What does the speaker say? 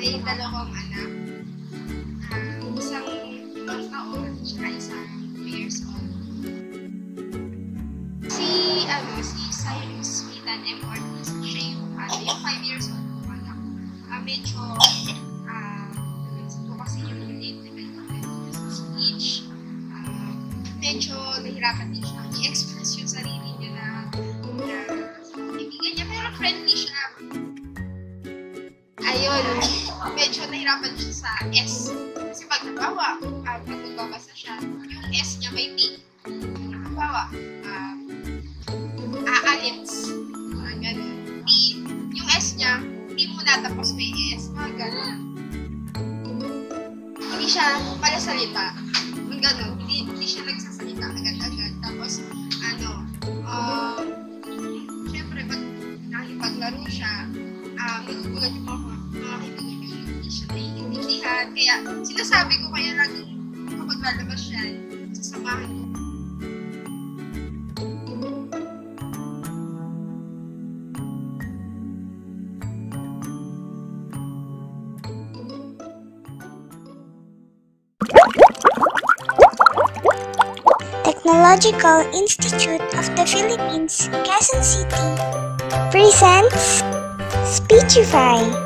may dalawang anak. Isang 2 taon, tsaka isang 2 years old. Si Cyrus Mitan M. Ortiz, siya yung 5 years old po anak. Medyo, ito kasi yung late development speech. Medyo nahirapan din siya i-express yung sarili niya na kaibigan niya, pero friendly siya. Ayun, medyo nahirapan siya sa S. Kasi pag nagbabasa siya, yung S niya may P. Halimbawa, aalits. Mga ganun. P, yung S niya, P muna tapos may S. Mga ganun. Hindi siya palasalita. Mga ganun. Hindi siya nagsasalita agad-agad. Tapos, syempre, pag nakipaglaro siya, nagugulat yung mga kaibigan niya, hindi siya naiintindihan. Kaya, sinasabi ko kaya lagi kapag lalabas siya, sasamahan ko. Technological Institute of the Philippines, Quezon City presents Speechify.